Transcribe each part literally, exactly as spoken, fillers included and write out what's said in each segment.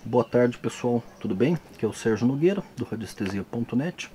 Boa tarde, pessoal, tudo bem? Aqui é o Sérgio Nogueira, do radiestesia ponto net.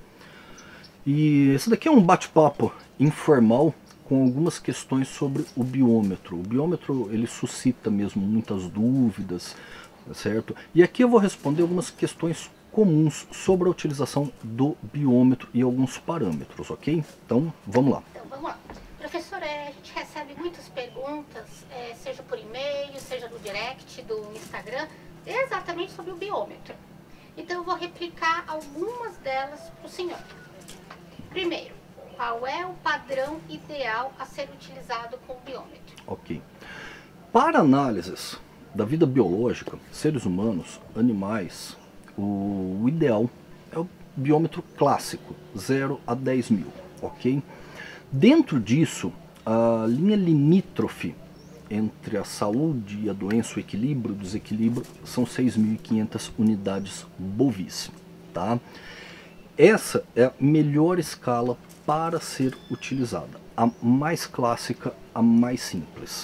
E esse daqui é um bate-papo informal com algumas questões sobre o biômetro. O biômetro, ele suscita mesmo muitas dúvidas, certo? E aqui eu vou responder algumas questões comuns sobre a utilização do biômetro e alguns parâmetros, ok? Então, vamos lá. Então, vamos lá. Professor, é, a gente recebe muitas perguntas, é, seja por e-mail, seja no direct do Instagram, exatamente sobre o biômetro. Então eu vou replicar algumas delas para o senhor. Primeiro, qual é o padrão ideal a ser utilizado com o biômetro? Ok. Para análises da vida biológica, seres humanos, animais, o, o ideal é o biômetro clássico, zero a dez mil, ok? Dentro disso, a linha limítrofe entre a saúde e a doença, o equilíbrio e o desequilíbrio, são seis mil e quinhentas unidades bovis, tá? Essa é a melhor escala para ser utilizada, a mais clássica, a mais simples.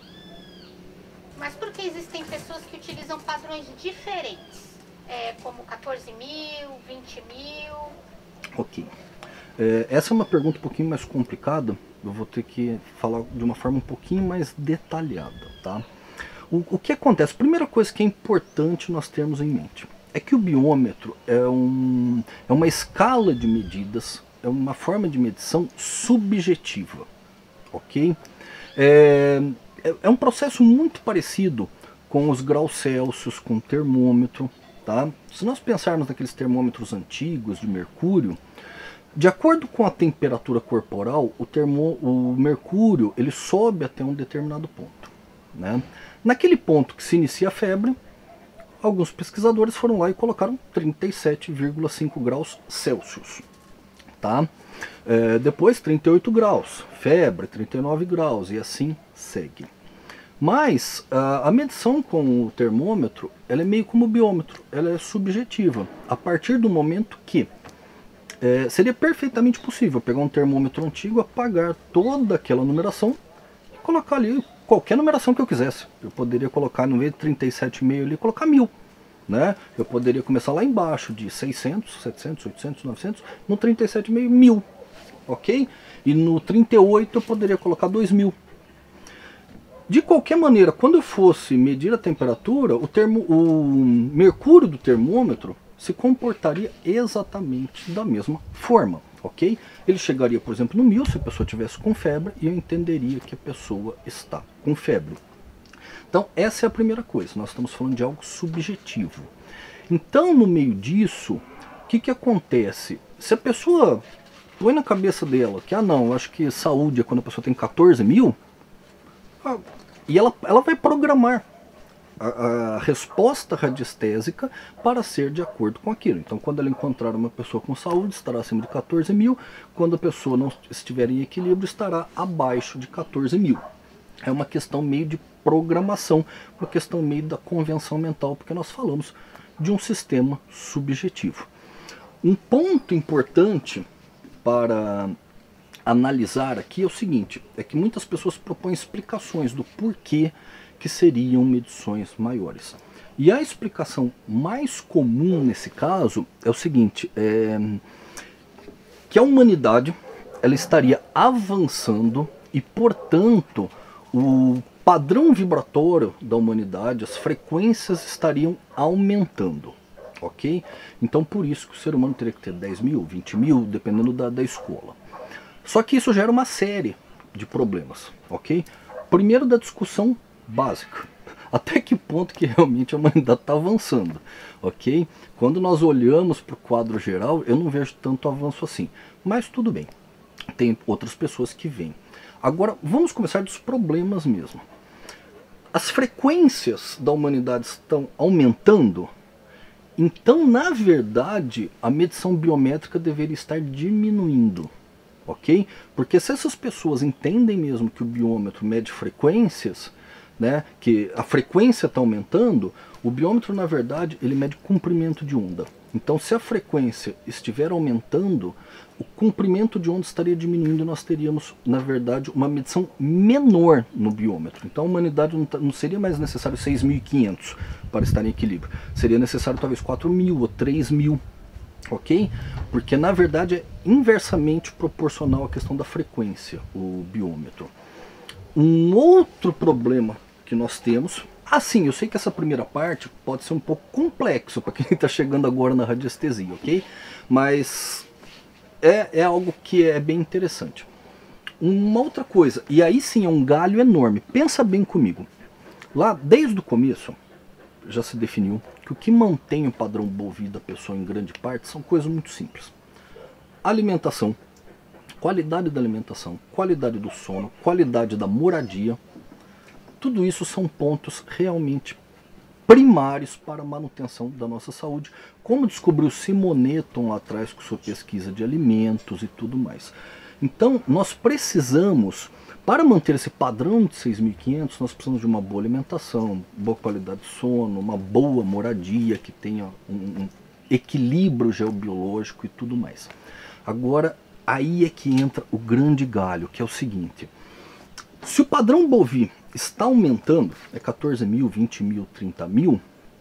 Mas por que existem pessoas que utilizam padrões diferentes, é, como quatorze mil, vinte mil? Ok. É, essa é uma pergunta um pouquinho mais complicada, eu vou ter que falar de uma forma um pouquinho mais detalhada, tá? O, o que acontece? A primeira coisa que é importante nós termos em mente é que o biômetro é, um, é uma escala de medidas, é uma forma de medição subjetiva, ok? É, é, é um processo muito parecido com os graus Celsius, com o termômetro, tá? Se nós pensarmos naqueles termômetros antigos de mercúrio, de acordo com a temperatura corporal, o, termo, o mercúrio ele sobe até um determinado ponto, né? Naquele ponto que se inicia a febre, alguns pesquisadores foram lá e colocaram trinta e sete vírgula cinco graus Celsius. Tá? É, depois trinta e oito graus, febre, trinta e nove graus e assim segue. Mas a, a medição com o termômetro ela é meio como o biômetro, ela é subjetiva, a partir do momento que É, seria perfeitamente possível pegar um termômetro antigo, apagar toda aquela numeração e colocar ali qualquer numeração que eu quisesse. Eu poderia colocar, no meio de trinta e sete vírgula cinco ali, colocar mil. Né? Eu poderia começar lá embaixo, de seiscentos, setecentos, oitocentos, novecentos, no trinta e sete vírgula cinco, mil. Ok? E no trinta e oito eu poderia colocar dois mil. De qualquer maneira, quando eu fosse medir a temperatura, o, termo, o mercúrio do termômetro se comportaria exatamente da mesma forma, ok? Ele chegaria, por exemplo, no mil se a pessoa tivesse com febre e eu entenderia que a pessoa está com febre. Então, essa é a primeira coisa, nós estamos falando de algo subjetivo. Então, no meio disso, o que, que acontece? Se a pessoa põe na cabeça dela que, ah não, eu acho que saúde é quando a pessoa tem quatorze mil, ah, e ela, ela vai programar A, a resposta radiestésica para ser de acordo com aquilo. Então, quando ela encontrar uma pessoa com saúde, estará acima de quatorze mil. Quando a pessoa não estiver em equilíbrio, estará abaixo de quatorze mil. É uma questão meio de programação, uma questão meio da convenção mental, porque nós falamos de um sistema subjetivo. Um ponto importante para analisar aqui é o seguinte, é que muitas pessoas propõem explicações do porquê que seriam medições maiores. E a explicação mais comum nesse caso é o seguinte, é que a humanidade ela estaria avançando e, portanto, o padrão vibratório da humanidade, as frequências estariam aumentando, ok? Então, por isso que o ser humano teria que ter dez mil, vinte mil, dependendo da, da escola. Só que isso gera uma série de problemas, ok? Primeiro da discussão básica. Até que ponto que realmente a humanidade está avançando, ok? Quando nós olhamos para o quadro geral, eu não vejo tanto avanço assim. Mas tudo bem, tem outras pessoas que veem. Agora, vamos começar dos problemas mesmo. As frequências da humanidade estão aumentando, então, na verdade, a medição biométrica deveria estar diminuindo, ok? Porque se essas pessoas entendem mesmo que o biômetro mede frequências, né, que a frequência está aumentando, o biômetro, na verdade, ele mede comprimento de onda. Então, se a frequência estiver aumentando, o comprimento de onda estaria diminuindo e nós teríamos, na verdade, uma medição menor no biômetro. Então, a humanidade não, tá, não seria mais necessário seis mil e quinhentos para estar em equilíbrio. Seria necessário talvez quatro mil ou três mil, ok? Porque, na verdade, é inversamente proporcional à questão da frequência, o biômetro. Um outro problema que nós temos... Assim, eu sei que essa primeira parte pode ser um pouco complexo para quem está chegando agora na radiestesia, ok? Mas é, é algo que é bem interessante. Uma outra coisa, e aí sim é um galho enorme, pensa bem comigo. Lá, desde o começo, já se definiu que o que mantém o padrão bovino da pessoa em grande parte são coisas muito simples. Alimentação, qualidade da alimentação, qualidade do sono, qualidade da moradia. Tudo isso são pontos realmente primários para a manutenção da nossa saúde, como descobriu Simoneton lá atrás com sua pesquisa de alimentos e tudo mais. Então, nós precisamos, para manter esse padrão de seis mil e quinhentos, nós precisamos de uma boa alimentação, boa qualidade de sono, uma boa moradia que tenha um, um equilíbrio geobiológico e tudo mais. Agora, aí é que entra o grande galho, que é o seguinte: se o padrão bovino está aumentando, é quatorze mil, vinte mil, trinta mil,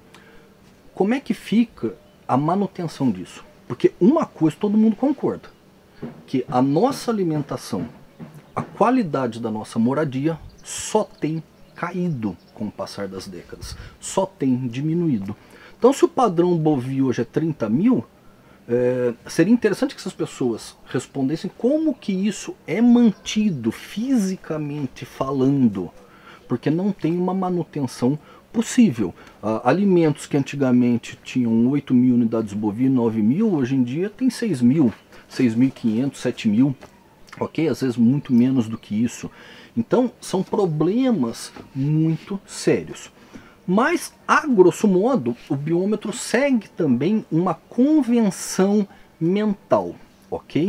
como é que fica a manutenção disso? Porque uma coisa todo mundo concorda, que a nossa alimentação, a qualidade da nossa moradia só tem caído com o passar das décadas, só tem diminuído. Então, se o padrão bovino hoje é trinta mil, é, seria interessante que essas pessoas respondessem como que isso é mantido fisicamente falando, porque não tem uma manutenção possível. Ah, alimentos que antigamente tinham oito mil unidades bovinas, nove mil, hoje em dia tem seis mil, seis mil e quinhentos, sete mil, ok? Às vezes muito menos do que isso. Então são problemas muito sérios. Mas, a grosso modo, o biômetro segue também uma convenção mental, ok?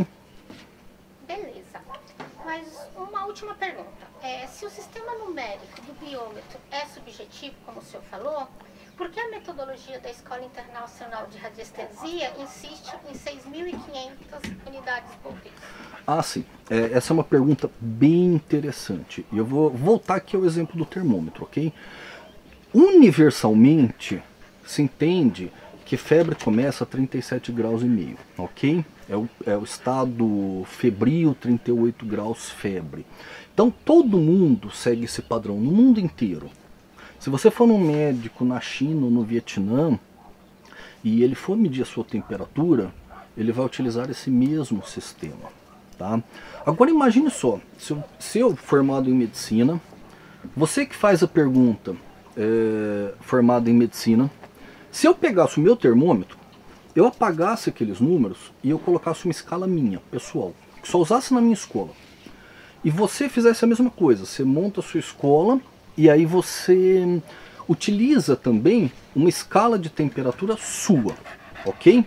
Beleza. Mas uma última pergunta. É, se o sistema numérico do biômetro é subjetivo, como o senhor falou, por que a metodologia da Escola Internacional de Radiestesia insiste em seis mil e quinhentas unidades bovinas? Ah, sim. É, essa é uma pergunta bem interessante. E eu vou voltar aqui ao exemplo do termômetro, ok? Universalmente, se entende que febre começa a trinta e sete graus e meio, ok? É o, é o estado febril, trinta e oito graus febre. Então todo mundo segue esse padrão, no mundo inteiro. Se você for num médico na China ou no Vietnã, e ele for medir a sua temperatura, ele vai utilizar esse mesmo sistema, tá? Agora imagine só, se eu, se eu formado em medicina, você que faz a pergunta, é, formado em medicina, se eu pegasse o meu termômetro, eu apagasse aqueles números e eu colocasse uma escala minha, pessoal, que só usasse na minha escola, e você fizesse a mesma coisa, você monta a sua escola e aí você utiliza também uma escala de temperatura sua, ok?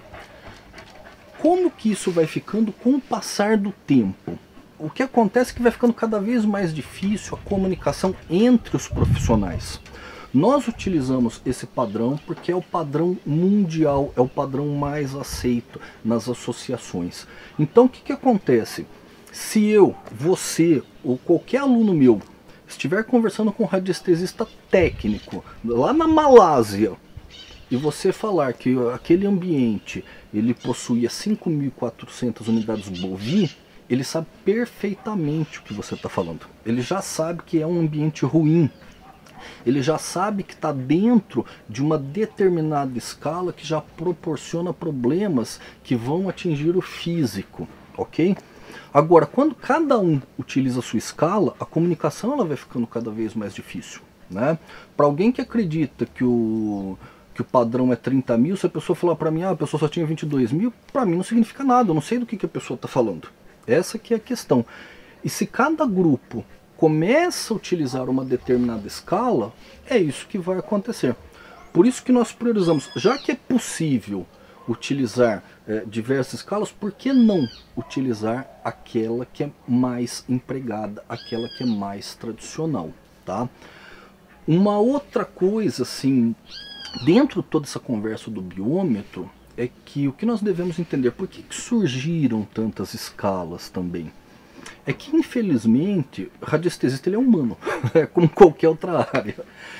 Como que isso vai ficando com o passar do tempo? O que acontece é que vai ficando cada vez mais difícil a comunicação entre os profissionais. Nós utilizamos esse padrão porque é o padrão mundial, é o padrão mais aceito nas associações. Então o que, que acontece? Se eu, você ou qualquer aluno meu estiver conversando com um radiestesista técnico lá na Malásia e você falar que aquele ambiente ele possuía cinco mil e quatrocentas unidades bovinas, ele sabe perfeitamente o que você está falando. Ele já sabe que é um ambiente ruim. Ele já sabe que está dentro de uma determinada escala que já proporciona problemas que vão atingir o físico, ok? Agora, quando cada um utiliza a sua escala, a comunicação ela vai ficando cada vez mais difícil, né? Para alguém que acredita que o, que o padrão é trinta mil, se a pessoa falar para mim, ah, a pessoa só tinha vinte e dois mil, para mim não significa nada, eu não sei do que, que a pessoa está falando. Essa que é a questão. E se cada grupo começa a utilizar uma determinada escala, é isso que vai acontecer. Por isso que nós priorizamos, já que é possível utilizar é, diversas escalas, por que não utilizar aquela que é mais empregada, aquela que é mais tradicional, tá? Uma outra coisa, assim, dentro de toda essa conversa do biômetro, é que o que nós devemos entender, por que, que surgiram tantas escalas também? É que, infelizmente, o radiestesista ele é humano, é como qualquer outra área.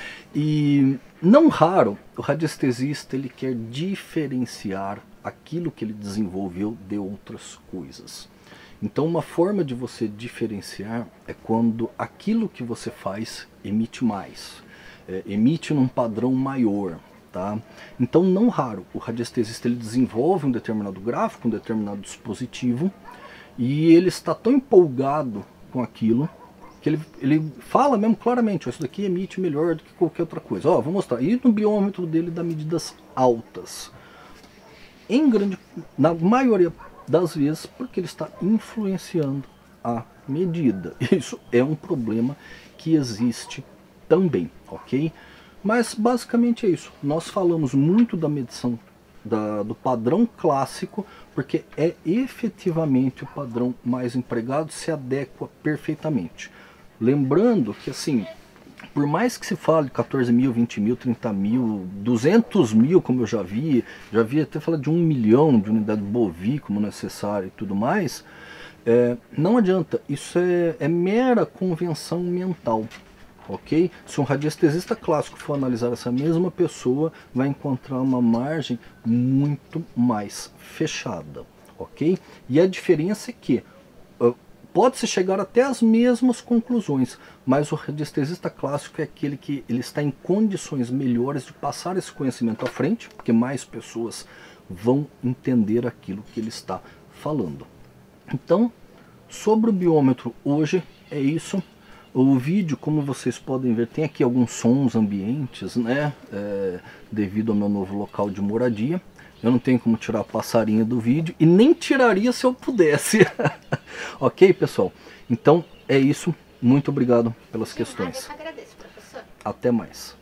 E, não raro, o radiestesista ele quer diferenciar aquilo que ele desenvolveu de outras coisas. Então, uma forma de você diferenciar é quando aquilo que você faz emite mais, é, emite num padrão maior. Tá? Então, não raro, o radiestesista ele desenvolve um determinado gráfico, um determinado dispositivo, e ele está tão empolgado com aquilo que ele, ele fala mesmo claramente, oh, isso daqui emite melhor do que qualquer outra coisa. Ó, vou mostrar. E no biômetro dele dá medidas altas. Em grande, na maioria das vezes, porque ele está influenciando a medida. Isso é um problema que existe também, ok? Mas basicamente é isso. Nós falamos muito da medição da, do padrão clássico, porque é efetivamente o padrão mais empregado, se adequa perfeitamente. Lembrando que, assim, por mais que se fale de quatorze mil, vinte mil, trinta mil, duzentos mil, como eu já vi, já vi até falar de um milhão de unidade bovi como necessário e tudo mais, é, não adianta, isso é, é mera convenção mental. Ok? Se um radiestesista clássico for analisar essa mesma pessoa, vai encontrar uma margem muito mais fechada. Ok? E a diferença é que uh, pode-se chegar até as mesmas conclusões, mas o radiestesista clássico é aquele que ele está em condições melhores de passar esse conhecimento à frente, porque mais pessoas vão entender aquilo que ele está falando. Então, sobre o biômetro hoje é isso. O vídeo, como vocês podem ver, tem aqui alguns sons ambientes, né? É, devido ao meu novo local de moradia. Eu não tenho como tirar a passarinha do vídeo e nem tiraria se eu pudesse. Ok, pessoal? Então é isso. Muito obrigado pelas questões. Eu agradeço, professor. Até mais.